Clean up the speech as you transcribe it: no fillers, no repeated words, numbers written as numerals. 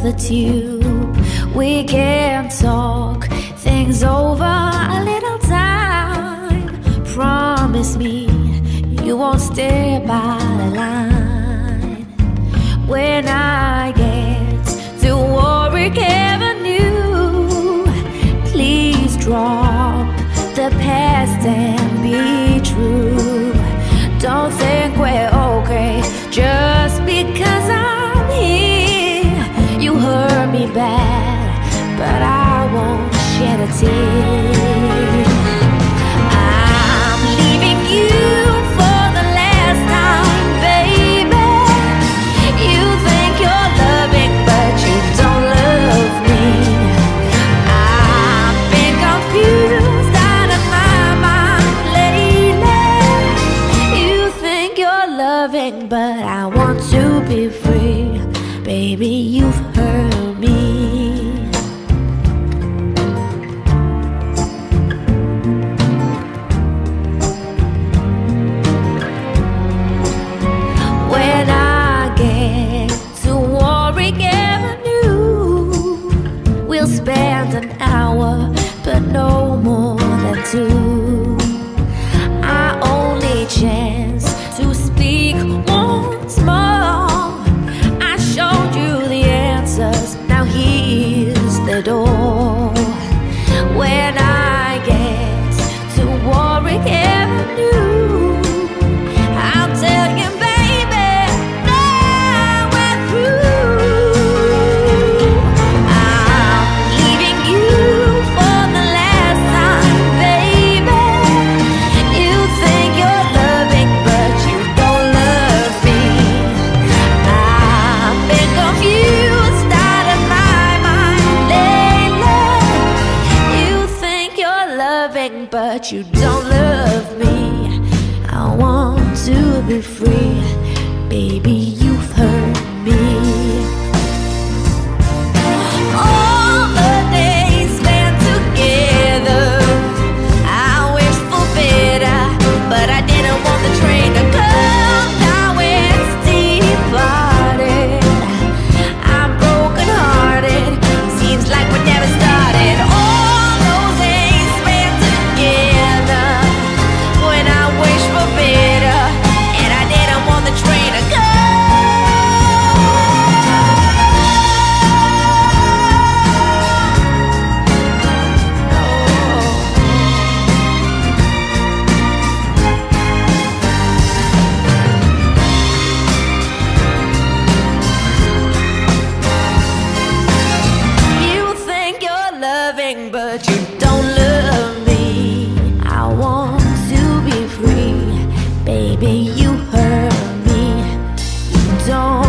the tube. We can talk things over a little time. Promise me you won't stay by the line. When I get to Warwick Avenue, please drop the past and be true. Don't think we're okay just because I'm here. You hurt me bad, but I won't shed a tear. I'm leaving you for the last time, baby. You think you're loving, but you don't love me. I've been confused out of my mind lately. You think you're loving, but I want to be free. Baby, you've hurt me. When I get to Warwick Avenue, we'll spend an hour, but no more than two. Our only chance to speak once more. I showed you the answers, now here's the door. When I get to Warwick Avenue, I'll tell you, baby, now we're through. I'm leaving you for the last time, baby. You think you're loving, but you don't love me. I've been confused out of my mind lately. You think you're loving, but you don't love me. I want to be free. Baby, you've hurt me. All the days spent together, I wished for better, but I didn't want the train to come. Now it's departed. I'm broken hearted. Seems like we never started. All those days spent together, when I wished for better, and I didn't want the train to come. You think you're loving, but you don't love me. I want to be free. Baby, you hurt me. You don't